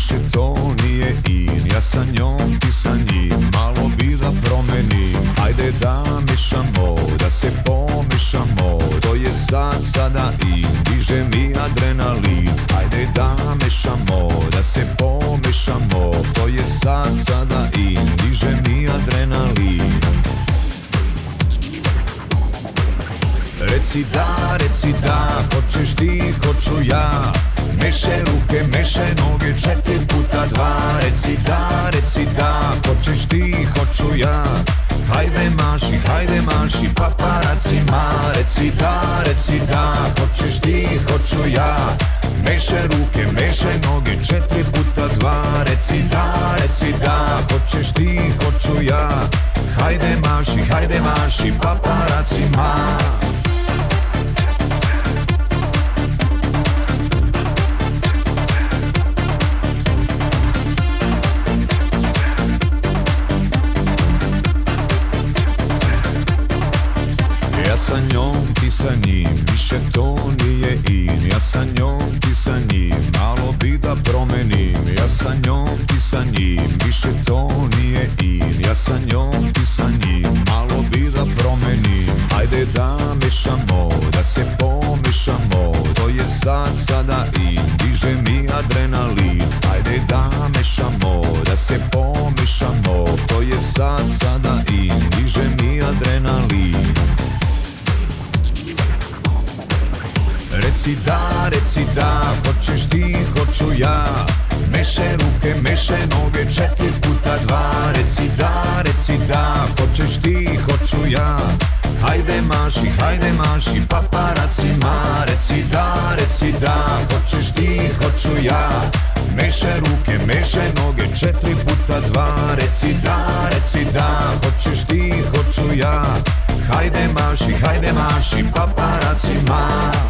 više to nije in. Ja sa njom, ti sa njim, malo bi da promenim. Ajde da mešamo, da se pomešamo, to je sad sada in, diže mi adrenalin. Ajde da mešamo, da se pomešamo, to je sad sada in, diže mi adrenalin. Reci da, hoćeš ti, hoću ja. Meše ruke, meše noge, 4x2. Reci da, hoćeš ti, hoću ja. Hajde maši paparacima. Reci da, hoćeš ti, hoću ja. Meše ruke, meše noge, 4x2. Reci da, hoćeš ti, hoću ja. Hajde maši paparacima. Ja sa njom, ti sa njim, više to nije in. Ja sa njom, ti sa njim, malo bi da promenim. Ja sa njom, ti sa njim, više to nije in. Ja sa njom, ti sa njim, malo bi da promenim. Ajde da mešamo, da se pomešamo, to je sad sada in, diže mi adrenalin. Ajde da mešamo, da se pomešamo, to je sad sada in, diže mi adrenalin. Reci da, hoćeš ti, hoću ja. Meše ruke, meše noge, 4x2. Reci da, hoćeš ti, hoću ja. Hajde maši paparacima. Reci da, hoćeš ti, hoću ja. Meše ruke, meše noge, 4x2. Reci da, hoćeš ti, hoću ja. Hajde maši paparacima.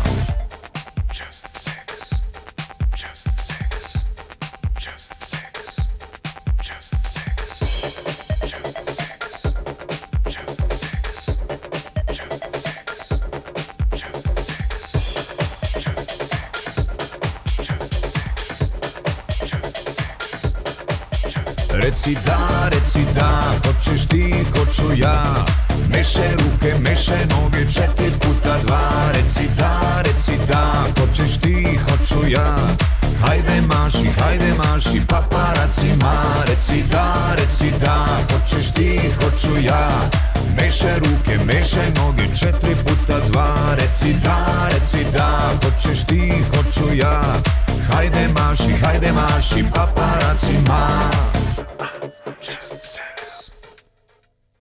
Reci da, hoćeš ti, hoću ja. Meše ruke, meše noge, 4x2. Reci da, hoćeš ti, hoću ja. Hajde maši paparacima. Reci da, hoćeš ti, hoću ja. Meše ruke, meše noge, 4x2. Reci da, hoćeš ti, hoću ja. Hajde maši paparacima.